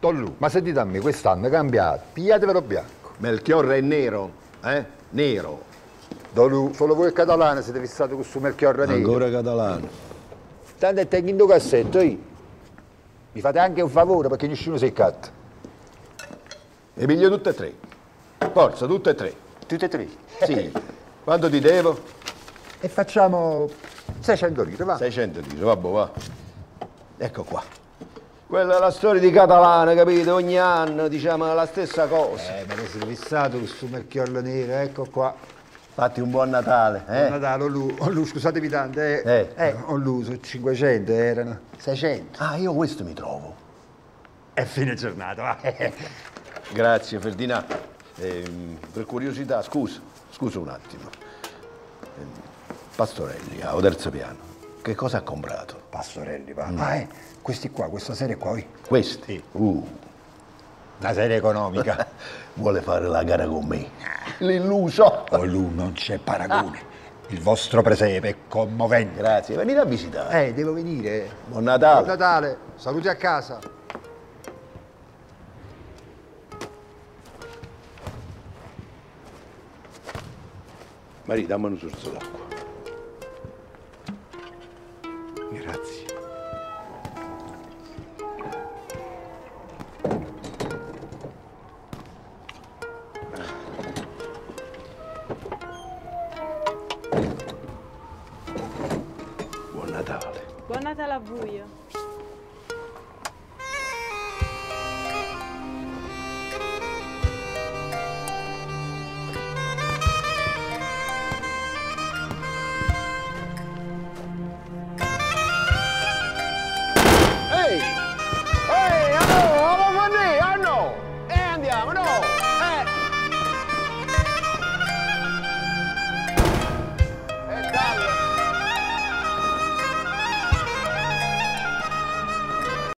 Tollu, ma sentite a me, quest'anno è cambiato, pigliatevelo bianco. Melchiorre è nero, eh? Nero. Tollu, solo voi catalani siete fissati con questo Melchiorre nero. Ancora catalano. Tanto è in due cassetto, mi fate anche un favore perché nessuno si catta. E piglio tutte e tre. Forza, tutte e tre. Tutte e tre? Sì. Quanto ti devo? E facciamo 600 lire, va? 600 lire, vabbè, va. Ecco qua. Quella è la storia di Catalana, capito? Ogni anno diciamo la stessa cosa. Ma che siete fissato con questo Melchiorre nero, ecco qua. Fatti un buon Natale, eh? Buon Natale, Ollu, scusatevi tanto, Ollu, su 500 erano 600. Ah, io questo mi trovo. È fine giornata, va. Grazie, Ferdinando. Per curiosità, scusa un attimo. Pastorelli, al terzo piano, che cosa ha comprato? Pastorelli, va. Questi qua, questa serie qua, Questi? la serie economica. Vuole fare la gara con me. L'illuso. Ollu, non c'è paragone. Il vostro presepe è commovente. Grazie, venite a visitare. Devo venire. Buon Natale. Buon Natale, saluti a casa. Maria, dammi un sorso d'acqua. Grazie. Buon Natale. Buon Natale a buio. Ehi, andiamo, no!